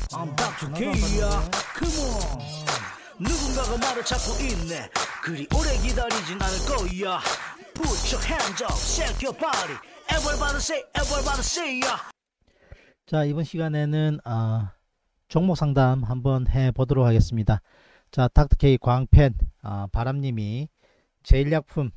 I'm Dr. K야. Come on. 누군가가 말을 찾고 있네. 그리 오래 기다리진 않을 거야. Put your hands up, shake your body. Everybody say ya. 자, 이번 시간에는 종목 상담 한번 해보도록 하겠습니다. 자, 닥터K 광팬 바람님이 제일약품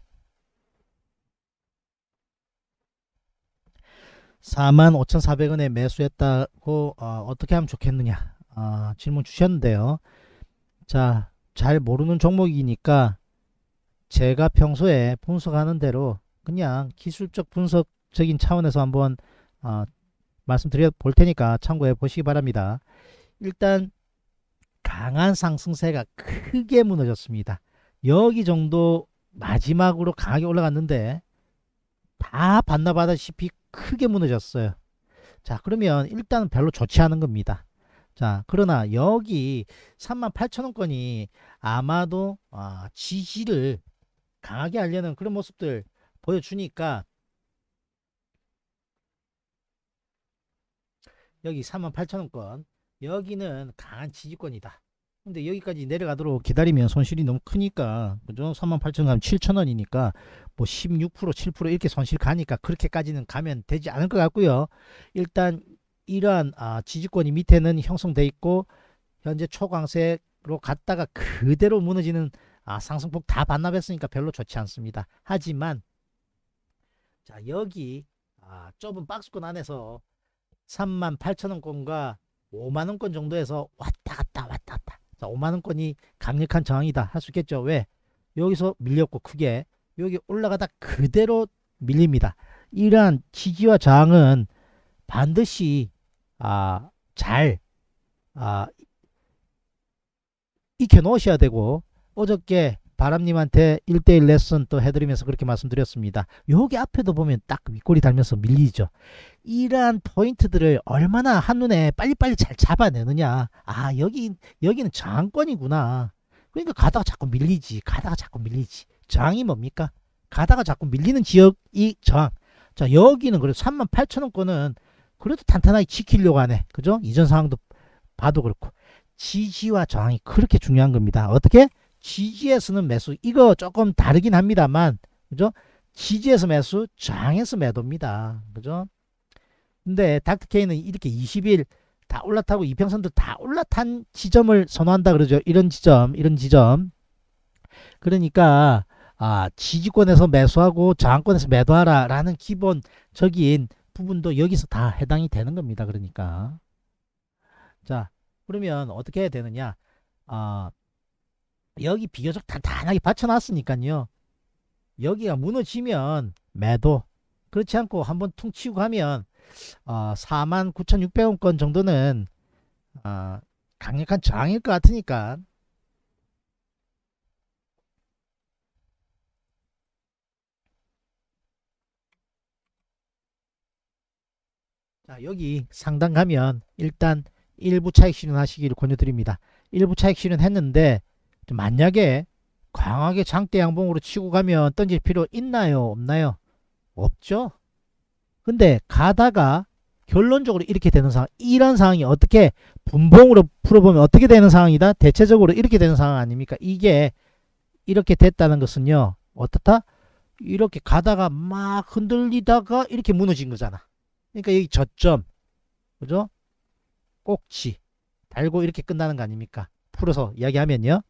45,400원에 매수했다고 어떻게 하면 좋겠느냐 질문 주셨는데요. 자, 잘 모르는 종목이니까 제가 평소에 분석하는 대로 그냥 기술적 분석적인 차원에서 한번 말씀드려 볼 테니까 참고해 보시기 바랍니다. 일단 강한 상승세가 크게 무너졌습니다. 여기 정도 마지막으로 강하게 올라갔는데 다 반납하다시피 크게 무너졌어요. 자, 그러면 일단 별로 좋지 않은 겁니다. 자, 그러나 여기 38,000원권이 아마도 지지를 강하게 하려는 그런 모습들 보여주니까 여기 38,000원권 여기는 강한 지지권이다. 근데 여기까지 내려가도록 기다리면 손실이 너무 크니까, 그죠? 38,000원 가면 7,000원이니까 뭐 16% 7% 이렇게 손실 가니까 그렇게까지는 가면 되지 않을 것 같고요. 일단 이러한 지지권이 밑에는 형성돼 있고 현재 초강세로 갔다가 그대로 무너지는 상승폭 다 반납했으니까 별로 좋지 않습니다. 하지만 자, 여기 좁은 박스권 안에서 38,000원권과 5만원권 정도에서 왔다 갔다 자, 5만원권이 강력한 저항이다 할 수 있겠죠. 왜? 여기서 밀렸고 크게 여기 올라가다 그대로 밀립니다. 이러한 지지와 저항은 반드시 잘 익혀 놓으셔야 되고, 어저께 바람님한테 1대1 레슨 또 해드리면서 그렇게 말씀드렸습니다. 여기 앞에도 보면 딱 윗골이 달면서 밀리죠. 이러한 포인트들을 얼마나 한눈에 빨리빨리 잘 잡아내느냐. 여기는 저항권이구나. 그러니까 가다가 자꾸 밀리지. 저항이 뭡니까? 가다가 자꾸 밀리는 지역이 저항. 자, 여기는 그래도 38,000원권은 그래도 탄탄하게 지키려고 하네. 그죠? 이전 상황도 봐도 그렇고. 지지와 저항이 그렇게 중요한 겁니다. 어떻게? 지지에서는 매수, 이거 조금 다르긴 합니다만, 그죠? 지지에서 매수, 저항에서 매도입니다. 그죠? 근데 닥터케이는 이렇게 20일 다 올라타고 이평선도 다 올라탄 지점을 선호한다 그러죠. 이런 지점. 그러니까 지지권에서 매수하고 저항권에서 매도하라 라는 기본적인 부분도 여기서 다 해당이 되는 겁니다. 그러니까 자, 그러면 어떻게 해야 되느냐. 여기 비교적 단단하게 받쳐놨으니까요. 여기가 무너지면 매도, 그렇지 않고 한번 퉁 치고 가면 49,600원권 정도는 강력한 저항일 것 같으니까 자, 여기 상단 가면 일단 일부 차익 실현하시기를 권유드립니다. 일부 차익 실현했는데 만약에 강하게 장대 양봉으로 치고 가면 던질 필요 있나요? 없나요? 없죠. 근데 가다가 결론적으로 이렇게 되는 상황, 이런 상황이 어떻게 분봉으로 풀어보면 어떻게 되는 상황이다? 대체적으로 이렇게 되는 상황 아닙니까? 이게 이렇게 됐다는 것은요, 어떻다? 이렇게 가다가 막 흔들리다가 이렇게 무너진 거잖아. 그러니까 여기 저점, 그죠? 꼭지 달고 이렇게 끝나는 거 아닙니까? 풀어서 이야기하면요,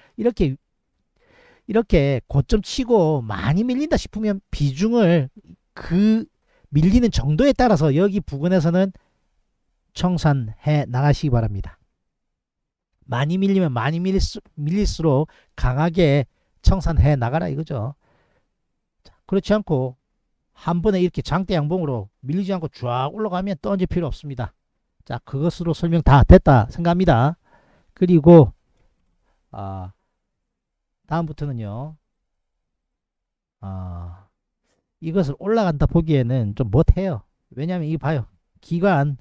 이렇게 고점 치고 많이 밀린다 싶으면 비중을 그 밀리는 정도에 따라서 여기 부근에서는 청산해 나가시기 바랍니다. 많이 밀리면 많이 밀릴수록 강하게 청산해 나가라 이거죠. 자, 그렇지 않고 한 번에 이렇게 장대 양봉으로 밀리지 않고 쫙 올라가면 던질 필요 없습니다. 자, 그것으로 설명 다 됐다 생각합니다. 그리고 다음부터는요, 이것을 올라간다 보기에는 좀 못해요. 왜냐면 이거 봐요. 기관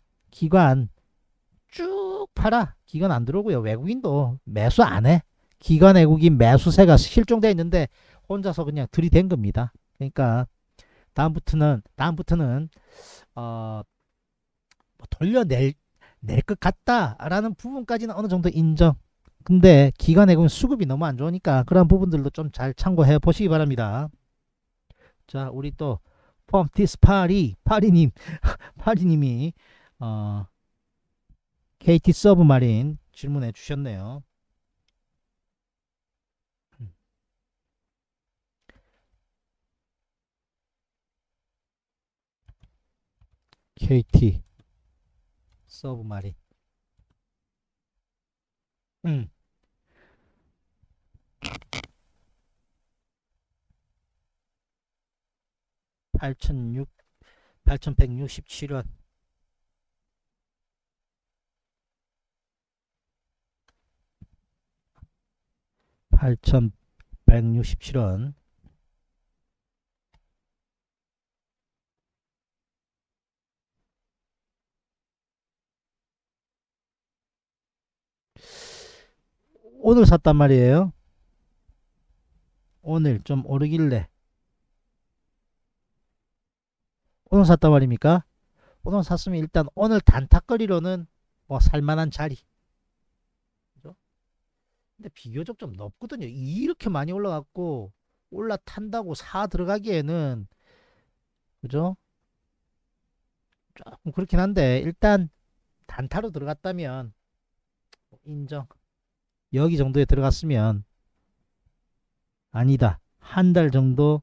쭉 팔아. 기관 안 들어오고요. 외국인도 매수 안 해. 기관 외국인 매수세가 실종되어 있는데 혼자서 그냥 들이댄 겁니다. 그러니까 다음부터는 돌려낼 낼 것 같다라는 부분까지는 어느 정도 인정. 근데 기관에 보면 수급이 너무 안 좋으니까 그런 부분들도 좀 잘 참고해 보시기 바랍니다. 자, 우리 또 펌티스 파리님 파리님이 KT 서브마린 질문해 주셨네요. KT 서브마린 8167원 8167원 오늘 샀단 말이에요. 오늘 좀 오르길래 오늘 샀단 말입니까? 오늘 샀으면 일단 오늘 단타거리로는 뭐 살만한 자리. 그죠? 근데 비교적 좀 높거든요. 이렇게 많이 올라갔고 올라탄다고 사 들어가기에는 그죠? 조금 그렇긴 한데 일단 단타로 들어갔다면 인정. 여기 정도에 들어갔으면 아니다. 한 달 정도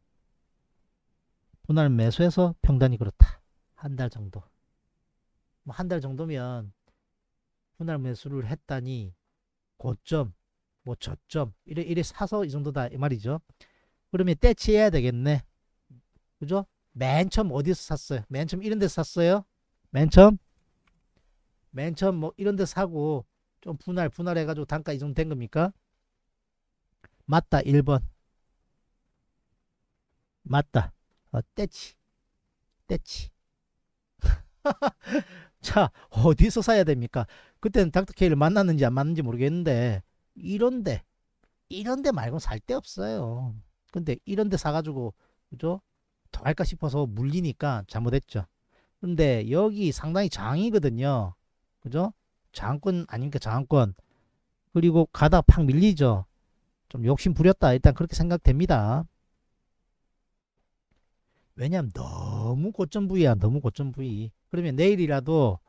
분할 매수해서 평단이 그렇다. 한 달 정도. 뭐 한 달 정도면 분할 매수를 했다니 고점, 뭐 저점 이래 사서 이 정도다 이 말이죠. 그러면 떼치해야 되겠네. 그죠? 맨 처음 어디서 샀어요? 맨 처음 이런 데서 샀어요? 맨 처음 뭐 이런 데 사고 좀 분할해가지고 단가 이 정도 된 겁니까? 맞다. 1번 맞다. 떼치 자, 어디서 사야 됩니까? 그때는 닥터케이를 만났는지 안 만났는지 모르겠는데 이런데 말고 살 데 없어요. 근데 이런데 사가지고 그죠? 더 할까 싶어서 물리니까 잘못했죠. 근데 여기 상당히 저항이거든요. 그죠? 저항권 아닙니까? 저항권. 그리고 가다 팍 밀리죠. 좀 욕심 부렸다. 일단 그렇게 생각됩니다. 왜냐면 너무 고점 부위야. 너무 고점 부위. 그러면 내일이라도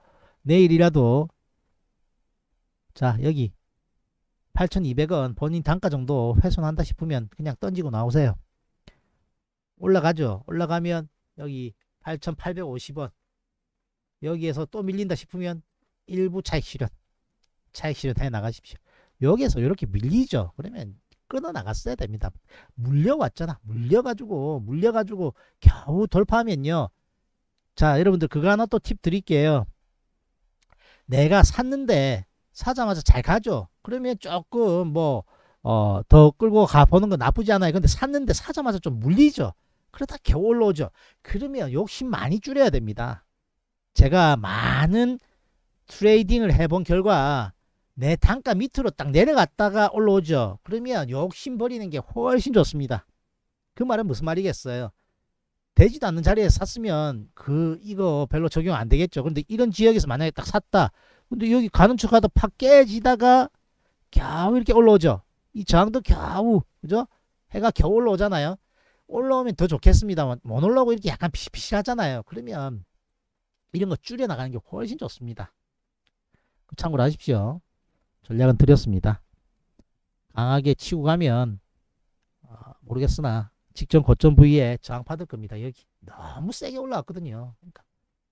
자, 여기 8,200원 본인 단가 정도 훼손한다 싶으면 그냥 던지고 나오세요. 올라가죠. 올라가면 여기 8,850원 여기에서 또 밀린다 싶으면 일부 차익 실현 해 나가십시오. 여기에서 이렇게 밀리죠. 그러면 끊어 나갔어야 됩니다. 물려왔잖아. 물려가지고 겨우 돌파하면요. 자, 여러분들 그거 하나 또 팁 드릴게요. 내가 샀는데 사자마자 잘 가죠. 그러면 조금 뭐 더 끌고 가보는 건 나쁘지 않아요. 근데 샀는데 사자마자 좀 물리죠. 그러다 겨우 올라오죠. 그러면 욕심 많이 줄여야 됩니다. 제가 많은 트레이딩을 해본 결과 내 단가 밑으로 딱 내려갔다가 올라오죠. 그러면 욕심 버리는 게 훨씬 좋습니다. 그 말은 무슨 말이겠어요? 되지도 않는 자리에 샀으면 이거 별로 적용 안 되겠죠. 근데 이런 지역에서 만약에 딱 샀다. 근데 여기 가는 척하다 팍 깨지다가 겨우 이렇게 올라오죠. 이 저항도 겨우 그죠? 해가 겨우 올라오잖아요. 올라오면 더 좋겠습니다만 못 올라오고 이렇게 약간 피실피실하잖아요. 그러면 이런 거 줄여 나가는 게 훨씬 좋습니다. 참고로 하십시오. 전략은 드렸습니다. 강하게 치고 가면 모르겠으나 직전 고점 부위에 저항 받을 겁니다. 여기 너무 세게 올라왔거든요. 그러니까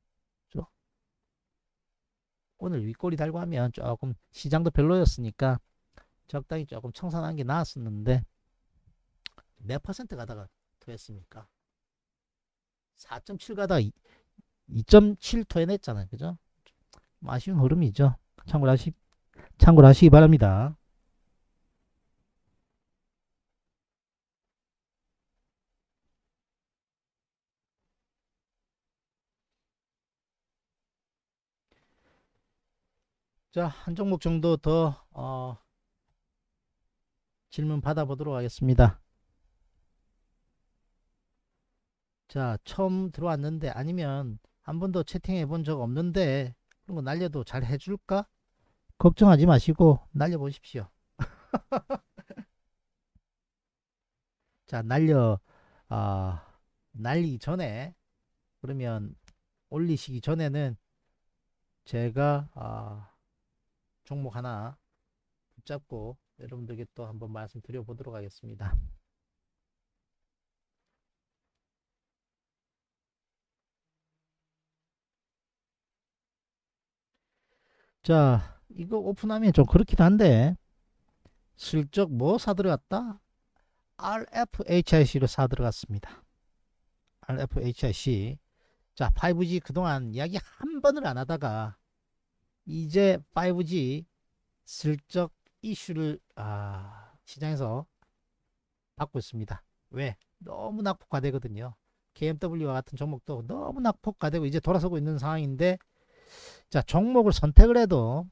오늘 윗꼬리 달고 하면 조금 시장도 별로였으니까 적당히 조금 청산한 게 나았었는데 몇 퍼센트 가다가 토했습니까? 4.7 가다가 2.7 토해냈잖아요. 그죠? 아쉬운 흐름이죠. 참고로 하시기 바랍니다. 자, 한 종목 정도 더 질문 받아보도록 하겠습니다. 자, 처음 들어왔는데 아니면 한 번도 채팅해 본 적 없는데 그런 거 날려도 잘 해줄까? 걱정하지 마시고 날려보십시오. 자, 날리기 전에, 그러면 올리시기 전에는 제가 종목 하나 붙잡고 여러분들께 또 한번 말씀드려 보도록 하겠습니다. 자, 이거 오픈하면 좀 그렇긴 한데 슬쩍 뭐 사들어갔다? RFHIC로 사들어갔습니다. RFHIC. 자, 5G 그동안 이야기 한 번을 안 하다가 이제 5G 슬쩍 이슈를 시장에서 받고 있습니다. 왜? 너무 낙폭과되거든요. KMW와 같은 종목도 너무 낙폭과되고 이제 돌아서고 있는 상황인데, 자, 종목을 선택을 해도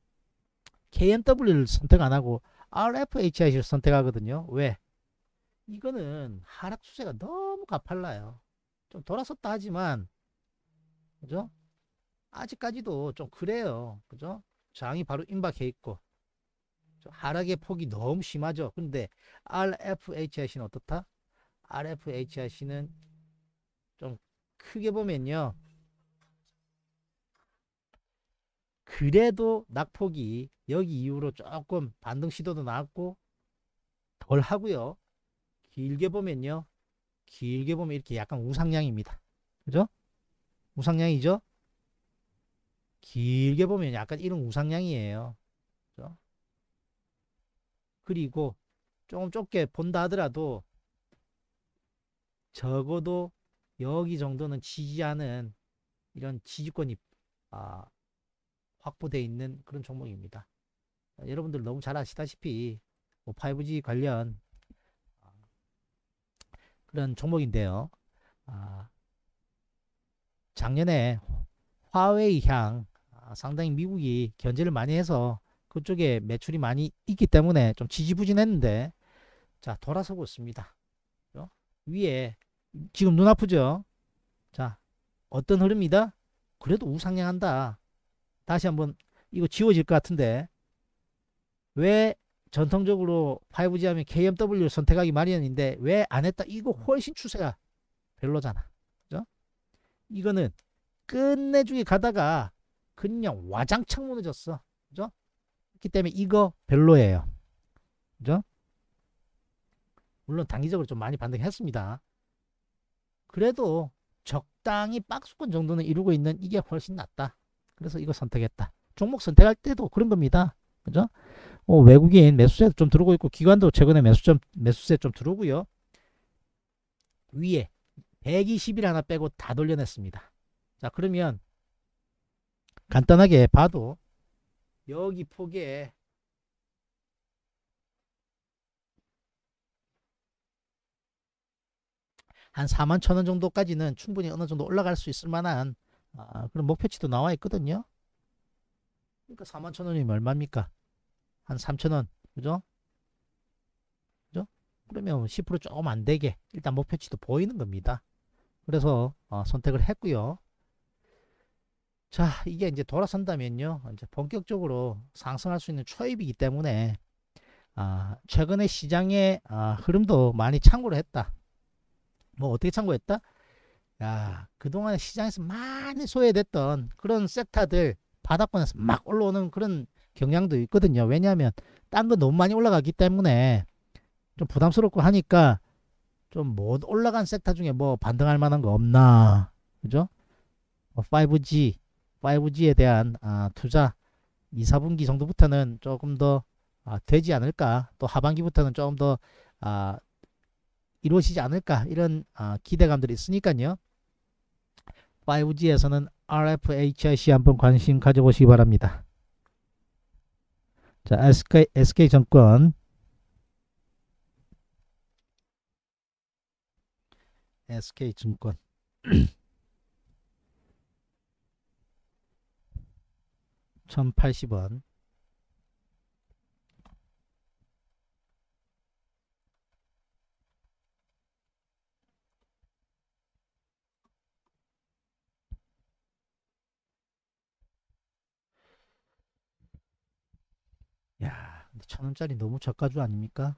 KMW를 선택 안 하고 RFHIC를 선택하거든요. 왜? 이거는 하락 추세가 너무 가팔라요. 좀 돌아섰다 하지만, 그죠? 아직까지도 좀 그래요. 그죠? 장이 바로 임박해 있고 하락의 폭이 너무 심하죠. 근데 RFHIC는 어떻다? RFHIC는 좀 크게 보면요, 그래도 낙폭이 여기 이후로 조금 반등 시도도 나왔고 덜 하고요. 길게 보면요, 길게 보면 이렇게 약간 우상향입니다. 그죠? 우상향이죠? 길게 보면 약간 이런 우상향이에요. 그죠? 그리고 조금 좁게 본다 하더라도 적어도 여기 정도는 지지하는 이런 지지권이 아, 확보되어 있는 그런 종목입니다. 여러분들 너무 잘 아시다시피 5G 관련 그런 종목인데요. 작년에 화웨이 향 상당히 미국이 견제를 많이 해서 그쪽에 매출이 많이 있기 때문에 좀 지지부진했는데, 자, 돌아서고 있습니다. 그죠? 위에 지금 눈 아프죠? 자, 어떤 흐름이다? 그래도 우상향한다. 다시 한번 이거 지워질 것 같은데, 왜 전통적으로 5G 하면 KMW를 선택하기 마련인데 왜 안 했다? 이거 훨씬 추세가 별로잖아. 그죠? 이거는 끝내주기 가다가 그냥 와장창 무너졌어. 그죠? 그렇기 때문에 이거 별로예요. 그죠? 물론 단기적으로 좀 많이 반등했습니다. 그래도 적당히 박스권 정도는 이루고 있는 이게 훨씬 낫다. 그래서 이거 선택했다. 종목 선택할 때도 그런 겁니다. 그죠? 외국인 매수세도 좀 들어오고 있고 기관도 최근에 매수세 좀 들어오고요. 위에 120일 하나 빼고 다 돌려냈습니다. 자, 그러면 간단하게 봐도 여기 폭에 한 4만 천원 정도까지는 충분히 어느 정도 올라갈 수 있을 만한 그런 목표치도 나와 있거든요. 그러니까 4만 천원이면 얼마입니까? 한 3천원. 그죠? 그죠? 그러면 10% 조금 안 되게 일단 목표치도 보이는 겁니다. 그래서 선택을 했고요. 자, 이게 이제 돌아선다면요, 이제 본격적으로 상승할 수 있는 초입이기 때문에 최근에 시장의 흐름도 많이 참고를 했다. 뭐 어떻게 참고했다? 야, 그동안 시장에서 많이 소외됐던 그런 섹터들 바닥권에서 막 올라오는 그런 경향도 있거든요. 왜냐하면 딴 거 너무 많이 올라가기 때문에 좀 부담스럽고 하니까 좀 못 올라간 섹터 중에 뭐 반등할 만한 거 없나, 그죠? 5G에 대한 투자 2, 4분기 정도부터는 조금 더 되지 않을까, 또 하반기부터는 조금 더 이루어지지 않을까, 이런 기대감들이 있으니까요. 5G에서는 RFHIC 한번 관심 가져보시기 바랍니다. 자, SK증권 SK증권 1080원. 1,000원짜리 너무 저가주 아닙니까?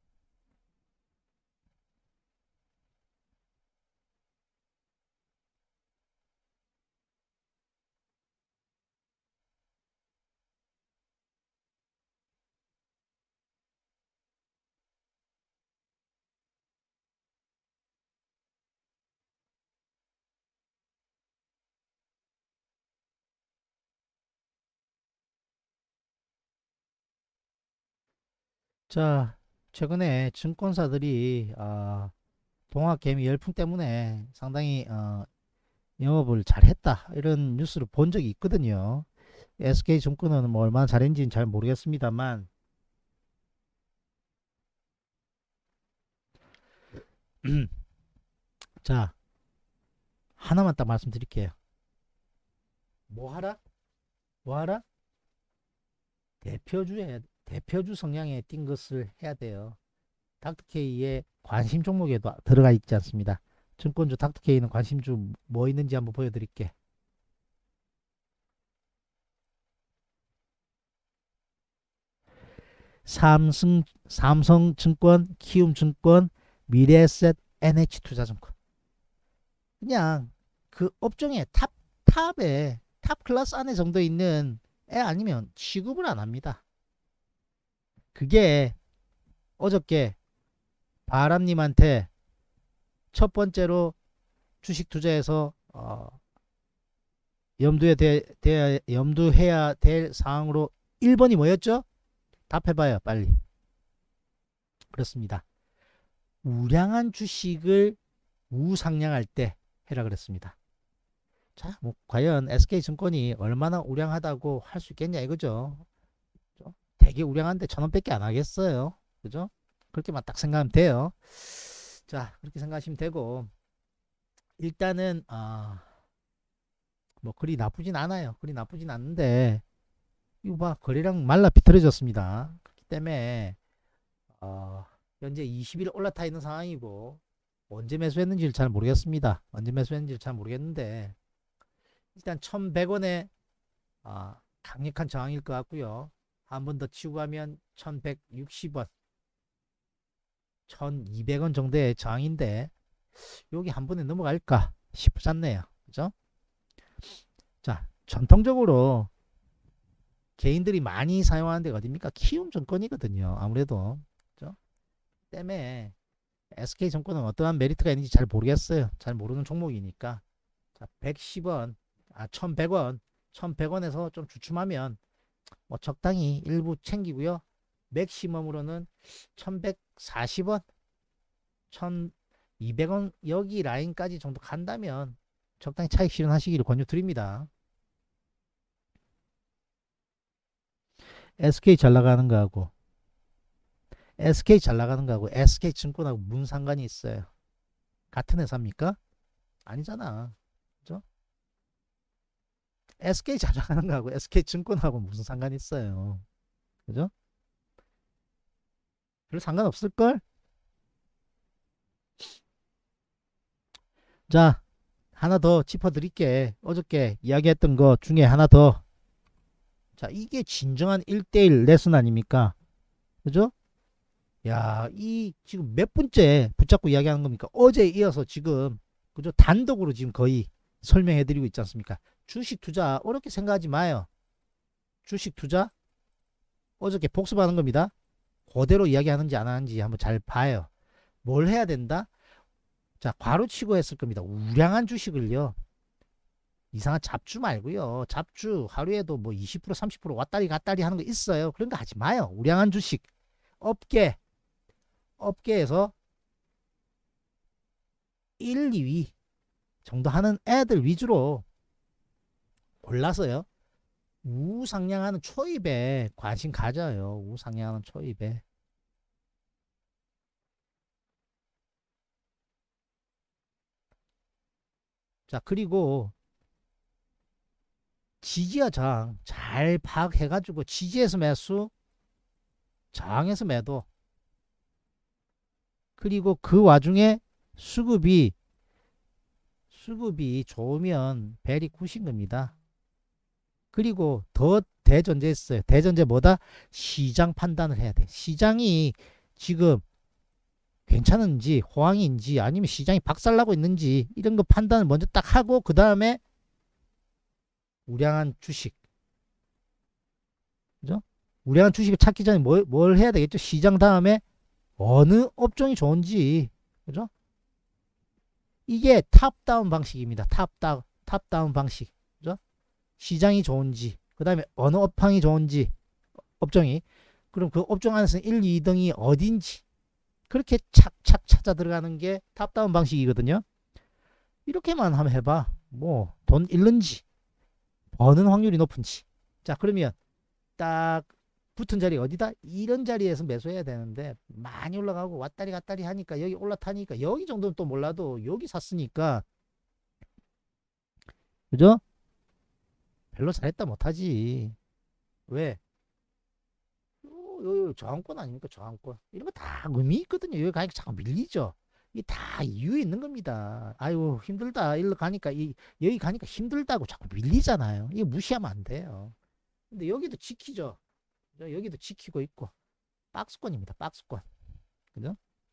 자, 최근에 증권사들이 동학개미 열풍 때문에 상당히 영업을 잘했다 이런 뉴스를 본 적이 있거든요. SK증권은 뭐 얼마나 잘했는지는 잘 모르겠습니다만 자, 하나만 딱 말씀드릴게요. 뭐 하라? 뭐 하라? 대표주 성향에 띈 것을 해야 돼요. 닥터케이의 관심 종목에도 들어가 있지 않습니다. 증권주 닥터케이는 관심주 뭐 있는지 한번 보여드릴게. 삼성증권, 키움증권, 미래에셋, NH투자증권. 그냥 그 업종의 탑에 탑 클래스 안에 정도 있는 애 아니면 취급을 안 합니다. 그게 어저께 바람님한테 첫 번째로 주식 투자에서 염두해야 될 사항으로 1번이 뭐였죠? 답해봐요 빨리. 그렇습니다. 우량한 주식을 우상향할 때 해라 그랬습니다. 자, 뭐 과연 SK증권이 얼마나 우량하다고 할 수 있겠냐 이거죠. 되게 우량한데 1,000원밖에 안 하겠어요. 그죠? 그렇게만 딱 생각하면 돼요. 자, 그렇게 생각하시면 되고 일단은 뭐 그리 나쁘진 않아요. 그리 나쁘진 않는데 이거 봐, 거래량 말라 비틀어졌습니다. 그렇기 때문에 현재 20일 올라타 있는 상황이고 언제 매수했는지를 잘 모르겠습니다. 언제 매수했는지를 잘 모르겠는데 일단 1,100원에 강력한 저항일 것 같고요. 한 번 더 치고 가면 1,160원 1,200원 정도의 저항인데 여기 한 번에 넘어갈까 싶지 않네요. 그죠? 자, 전통적으로 개인들이 많이 사용하는 데가 어딥니까? 키움증권이거든요. 아무래도. 그죠? 때문에 SK증권은 어떠한 메리트가 있는지 잘 모르겠어요. 잘 모르는 종목이니까. 자, 110원, 1,100원, 1,100원에서 좀 주춤하면 뭐 적당히 일부 챙기고요. 맥시멈으로는 1,140원, 1,200원 여기 라인까지 정도 간다면 적당히 차익 실현하시기를 권유드립니다. SK 잘 나가는 거하고 SK증권하고 무슨 상관이 있어요? 같은 회사입니까? 아니잖아. 그죠? SK 잘 나가는 거하고 SK증권하고 무슨 상관이 있어요? 그죠? 별 상관없을걸? 자, 하나 더 짚어드릴게. 어저께 이야기했던 거 중에 하나 더. 자, 이게 진정한 1대1 레슨 아닙니까? 그죠? 야, 이 지금 몇 분째 붙잡고 이야기하는 겁니까? 어제 이어서 지금 그죠? 단독으로 지금 거의 설명해 드리고 있지 않습니까? 주식 투자 어렵게 생각하지 마요. 주식 투자 어저께 복습하는 겁니다. 그대로 이야기하는지 안 하는지 한번 잘 봐요. 뭘 해야 된다? 자, 괄호치고 했을 겁니다. 우량한 주식을요. 이상한 잡주 말고요. 잡주 하루에도 뭐 20% 30% 왔다리 갔다리 하는 거 있어요. 그런 거 하지 마요. 우량한 주식 업계에서 1, 2위 정도 하는 애들 위주로 골라서요. 우상향하는 초입에 관심 가져요. 우상향하는 초입에. 자, 그리고 지지와 저항 잘 파악해가지고 지지에서 매수, 저항에서 매도. 그리고 그 와중에 수급이 좋으면 벨이 굿인 겁니다. 그리고 더 대전제했어요. 대전제 뭐다? 시장 판단을 해야 돼. 시장이 지금 괜찮은지 호황인지 아니면 시장이 박살나고 있는지 이런 거 판단을 먼저 딱 하고 그 다음에 우량한 주식, 그죠? 우량한 주식을 찾기 전에 뭘 해야 되겠죠? 시장 다음에 어느 업종이 좋은지, 그죠? 이게 탑다운 방식입니다. 탑다운 방식, 그죠? 시장이 좋은지, 그 다음에 어느 업황이 좋은지, 업종이, 그럼 그 업종 안에서 1, 2등이 어딘지 그렇게 착착 찾아 들어가는 게 탑다운 방식이거든요. 이렇게만 한번 해봐. 뭐 돈 잃는지 버는 확률이 높은지. 자, 그러면 딱 붙은 자리 어디다? 이런 자리에서 매수해야 되는데 많이 올라가고 왔다리 갔다리 하니까 여기 올라타니까 여기 정도는 또 몰라도 여기 샀으니까, 그죠? 별로 잘했다 못하지. 왜? 요 저항권 아닙니까? 저항권. 이런 거 다 의미 있거든요. 여기 가니까 자꾸 밀리죠. 이게 다 이유 있는 겁니다. 아유 힘들다. 일로 가니까 여기 가니까 힘들다고 자꾸 밀리잖아요. 이거 무시하면 안 돼요. 근데 여기도 지키죠. 여기도 지키고 있고 박스권입니다. 박스권. 그죠?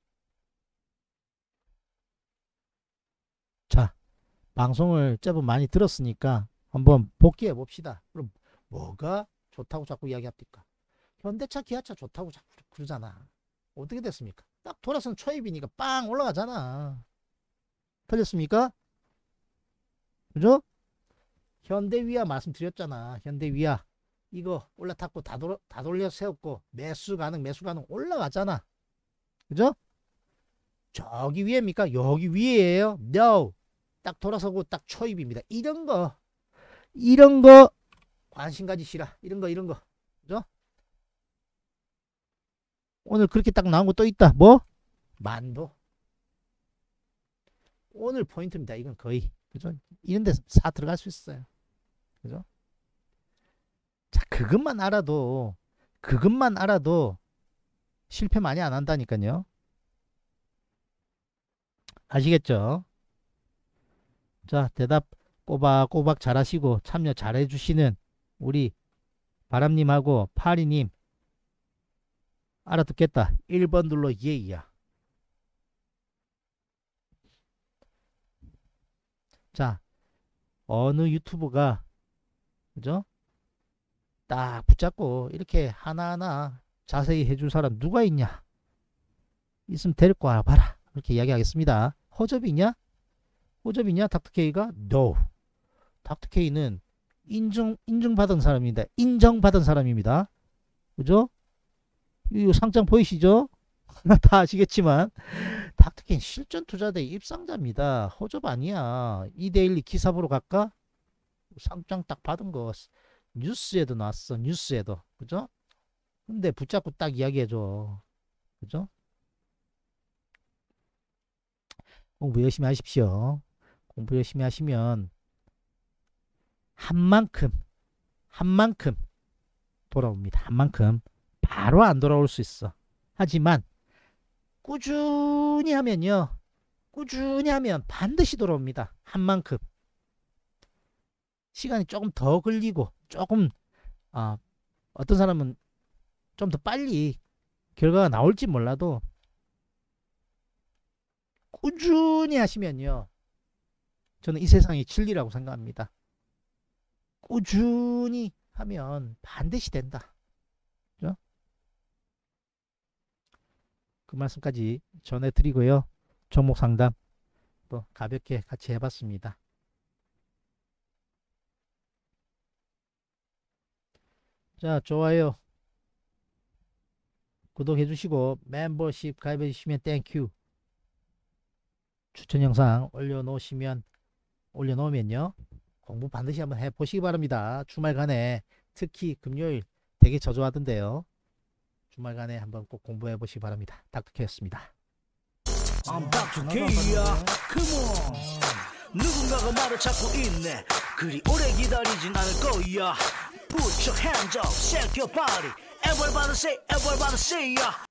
자, 방송을 제법 많이 들었으니까 한번 복귀해 봅시다. 그럼 뭐가 좋다고 자꾸 이야기합니까? 현대차, 기아차 좋다고 자꾸 그러잖아. 어떻게 됐습니까? 딱 돌아선 초입이니까 빵 올라가잖아. 틀렸습니까? 그죠? 현대위아 말씀드렸잖아. 현대위아 이거 올라탔고 다 돌려 세웠고 매수 가능 올라가잖아. 그죠? 저기 위에입니까? 여기 위에예요. No. 딱 돌아서고 딱 초입입니다. 이런 거 관심 가지시라. 이런 거. 그죠? 오늘 그렇게 딱 나온 거 또 있다. 뭐? 만도. 오늘 포인트입니다. 이건 거의. 그죠? 이런 데서 사 들어갈 수 있어요. 그죠? 자, 그것만 알아도 실패 많이 안 한다니까요. 아시겠죠? 자, 대답 꼬박꼬박 잘하시고 참여 잘해주시는 우리 바람님하고 파리님 알아듣겠다. 1번 눌러 예이야. 자, 어느 유튜브가 그죠? 딱 붙잡고 이렇게 하나하나 자세히 해줄 사람 누가 있냐? 있으면 데리고 와봐라. 이렇게 이야기하겠습니다. 허접이 있냐? 닥터케이가? No. 닥터케이는 인정받은 사람입니다. 인정받은 사람입니다. 그죠? 이 상장 보이시죠? 다 아시겠지만 닥터케이는 실전 투자대 입상자입니다. 허접 아니야. 2대1 기사 보러 갈까? 상장 딱 받은 거 뉴스에도 나왔어. 뉴스에도. 그죠? 근데 붙잡고 딱 이야기해줘. 그죠? 공부 열심히 하십시오. 공부 열심히 하시면 한 만큼 돌아옵니다. 한 만큼. 바로 안 돌아올 수 있어. 하지만 꾸준히 하면 반드시 돌아옵니다. 한 만큼. 시간이 조금 더 걸리고 조금 어떤 사람은 좀 더 빨리 결과가 나올지 몰라도 꾸준히 하시면요. 저는 이 세상이 진리라고 생각합니다. 꾸준히 하면 반드시 된다. 그죠? 그 말씀까지 전해드리고요. 종목 상담 또 가볍게 같이 해봤습니다. 자, 좋아요, 구독해주시고 멤버십 가입해주시면 땡큐. 추천 영상 올려놓으면요 공부 반드시 한번 해보시기 바랍니다. 주말간에 특히 금요일 되게 저조하던데요. 주말간에 한번 꼭 공부해보시기 바랍니다. 닥터케이였습니다. I'm Dr. K야. Come on. 누군가가 말을 찾고 있네. 그리 오래 기다리진 않을 거야. Put your hands up, shake your body. Everybody say, everybody say, yeah.